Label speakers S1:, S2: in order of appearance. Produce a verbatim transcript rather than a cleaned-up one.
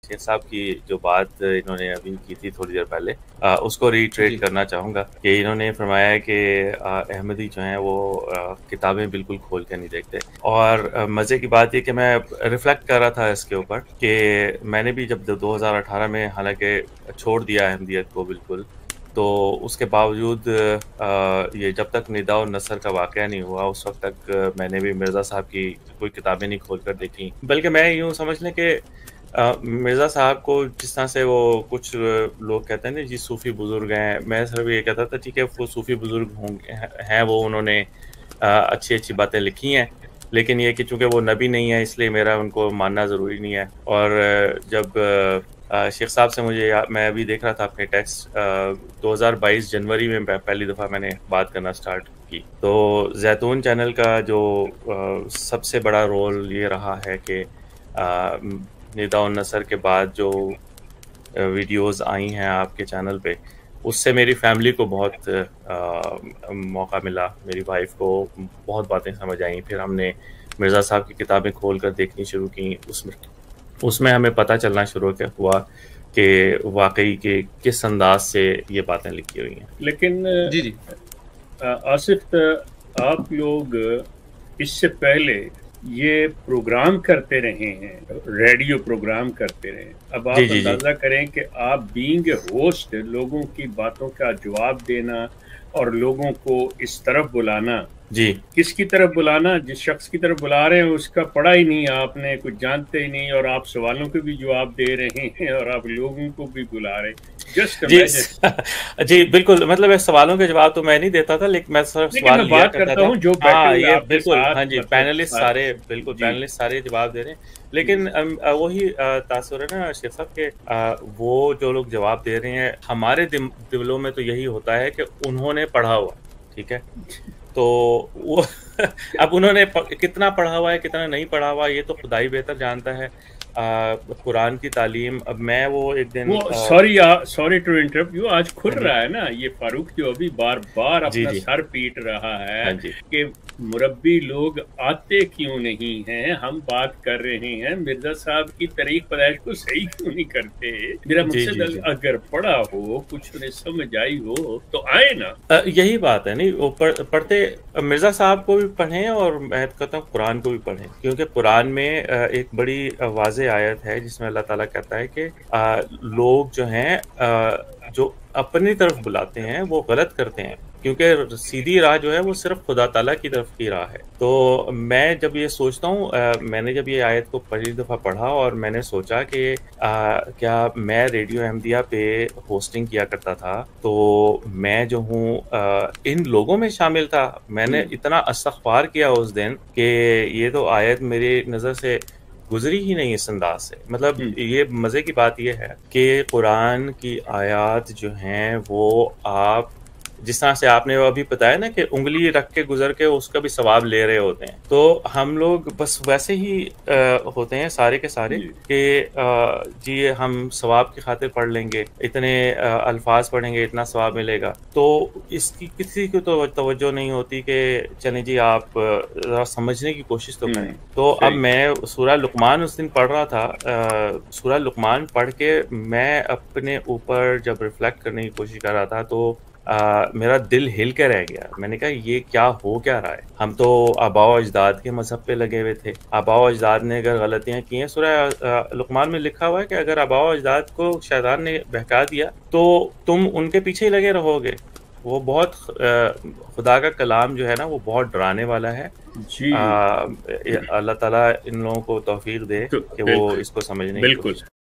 S1: शेख साहब की जो बात इन्होंने अभी की थी थोड़ी देर पहले, आ, उसको रीट्रेट
S2: जी
S1: करना चाहूँगा कि इन्होंने फरमाया है कि आ, अहमदी जो हैं वो आ, किताबें बिल्कुल खोल के नहीं देखते। और आ, मज़े की बात ये कि मैं रिफ्लेक्ट कर रहा था इसके ऊपर कि मैंने भी जब दो हज़ार अठारह में हालांकि छोड़ दिया अहमदियत को बिल्कुल, तो उसके बावजूद आ, ये जब तक निदा और नसर का वाक़या नहीं हुआ उस वक्त तक मैंने भी मिर्ज़ा साहब की कोई किताबें नहीं खोल कर देखी। बल्कि मैं यूँ समझ लें कि अ, मिर्ज़ा साहब को जिस तरह से वो कुछ लोग कहते हैं ना जी सूफ़ी बुज़ुर्ग हैं, मैं सिर्फ ये कहता था ठीक है वो सूफ़ी बुज़ुर्ग होंगे हैं, वो उन्होंने अ, अच्छी अच्छी बातें लिखी हैं, लेकिन ये कि चूँकि वो नबी नहीं है इसलिए मेरा उनको मानना ज़रूरी नहीं है। और जब अ, शेख साहब से मुझे या, मैं अभी देख रहा था अपने टेक्स्ट, दो हज़ार बाईस जनवरी में पहली दफ़ा मैंने बात करना स्टार्ट की, तो ज़ैतून चैनल का जो आ, सबसे बड़ा रोल ये रहा है कि निदा और नसर के बाद जो वीडियोस आई हैं आपके चैनल पे, उससे मेरी फैमिली को बहुत आ, मौका मिला, मेरी वाइफ को बहुत बातें समझ आई। फिर हमने मिर्ज़ा साहब की किताबें खोल कर देखनी शुरू की, उसमें उसमें हमें पता चलना शुरू हुआ कि वाकई के किस अंदाज से ये बातें लिखी हुई हैं।
S3: लेकिन
S2: जी जी
S3: आसिफ, आप लोग इससे पहले ये प्रोग्राम करते रहे हैं, रेडियो प्रोग्राम करते रहे। अब
S1: जी
S3: आप
S1: जी जी
S3: अंदाज़ा करें कि आप बीइंग ए होस्ट लोगों की बातों का जवाब देना और लोगों को इस तरफ बुलाना,
S1: जी
S3: किसकी तरफ बुलाना, जिस शख्स की तरफ बुला रहे हैं उसका पढ़ा ही नहीं, आपने कुछ जानते ही नहीं, और आप सवालों के भी जवाब दे रहे हैं और आप लोगों को भी बुला रहे हैं। जस्ट
S1: जी
S3: इमेजिन।
S1: जी बिल्कुल, मतलब ये सवालों के जवाब तो मैं नहीं देता था, लेकिन मैं सिर्फ
S3: लेकिन
S1: सवाल
S3: मैं
S1: लिया
S3: बात
S1: करता
S3: करता
S1: था।
S3: हूँ जो बैठे
S1: हाँ
S3: हुए
S1: ये
S3: आपके
S1: बिल्कुल,
S3: साथ,
S1: हाँ जी,
S3: मतलब
S1: पैनलिस्ट
S3: साथ।
S1: सारे बिल्कुल
S3: जी
S1: पैनलिस्ट सारे जवाब दे रहे हैं,
S3: जी
S1: लेकिन अम, अ, वही अ, तासुर है ना शेख साहब के, अ, वो जो लोग जवाब दे रहे हैं हमारे दिम- दिलों में तो यही होता है कि उन्होंने पढ़ा हुआ, ठीक है, तो वो अब उन्होंने प, कितना पढ़ा हुआ है कितना नहीं पढ़ा हुआ ये तो खुदा ही बेहतर जानता है। आ, कुरान की तालीम, अब मैं वो एक दिन
S3: वो
S1: आ,
S3: sorry sorry to interrupt you, आज खुल
S1: हाँ जी
S3: रहा है ना ये फारूक जो अभी बार बार
S1: जी
S3: अपना
S1: जी
S3: सर पीट रहा है
S1: हाँ जी
S3: कि मुरब्बी लोग आते क्यों नहीं हैं। हम बात कर रहे हैं मिर्जा साहब की तारीख पैदाइश को सही क्यों नहीं करते। मेरा
S1: जी
S3: मकसद
S1: जी जी
S3: अगर पढ़ा हो, कुछ उन्हें समझ आई हो तो आए ना।
S1: अ, यही बात है, नहीं वो पढ़, पढ़ते मिर्ज़ा साहब को भी पढ़ें और मैं कहता हूँ कुरान को भी पढ़ें, क्योंकि कुरान में अ, एक बड़ी वाज़ेह आयत है जिसमें अल्लाह ताला कहता है कि अ, लोग जो हैं अ, जो अपनी तरफ बुलाते हैं वो गलत करते हैं, क्योंकि सीधी राह जो है वो सिर्फ खुदा ताला की तरफ की राह है। तो मैं जब ये सोचता हूँ, अ, मैंने जब ये आयत को पहली दफ़ा पढ़ा और मैंने सोचा कि आ, क्या मैं रेडियो अहमदिया पे होस्टिंग किया करता था, तो मैं जो हूँ आ, इन लोगों में शामिल था। मैंने
S3: हम्म,
S1: इतना इस्तग़फ़ार किया उस दिन कि ये तो आयत मेरी नज़र से गुजरी ही नहीं इस अंदाज से। मतलब
S3: हम्म,
S1: ये मज़े की बात ये है कि कुरान की आयत जो हैं वो आप जिस तरह से आपने अभी बताया ना कि उंगली रख के गुजर के उसका भी सवाब ले रहे होते हैं, तो हम लोग बस वैसे ही आ, होते हैं सारे के सारे
S3: जी
S1: कि आ, जी हम सवाब की खातिर पढ़ लेंगे, इतने आ, अल्फाज पढ़ेंगे इतना सवाब मिलेगा, तो इसकी किसी को तो तवज्जो नहीं होती कि चलें जी आप ज़रा समझने की कोशिश तो करें।
S3: हम्म,
S1: तो अब
S3: सही।
S1: मैं सूरह लुकमान उस दिन पढ़ रहा था, आ, सूरह लुकमान पढ़ के मैं अपने ऊपर जब रिफ्लेक्ट करने की कोशिश कर रहा था तो आ, मेरा दिल हिल के रह गया। मैंने कहा ये क्या हो क्या रहा है। हम तो आबाओ अजदाद के मजहब पे लगे हुए थे, आबाओ अजदाद ने अगर गलतियां की हैं, सूरह लुकमान में लिखा हुआ है कि अगर आबाओ अजदाद को शैतान ने बहका दिया तो तुम उनके पीछे ही लगे रहोगे। वो बहुत आ, खुदा का कलाम जो है ना वो बहुत डराने वाला है।
S3: जी
S1: आ, अल्लाह ताला इन लोगों को तौफीक दे
S3: तो
S1: कि वो
S3: बिल्कुल
S1: इसको समझने की
S3: बिल्कुल
S1: कोशिश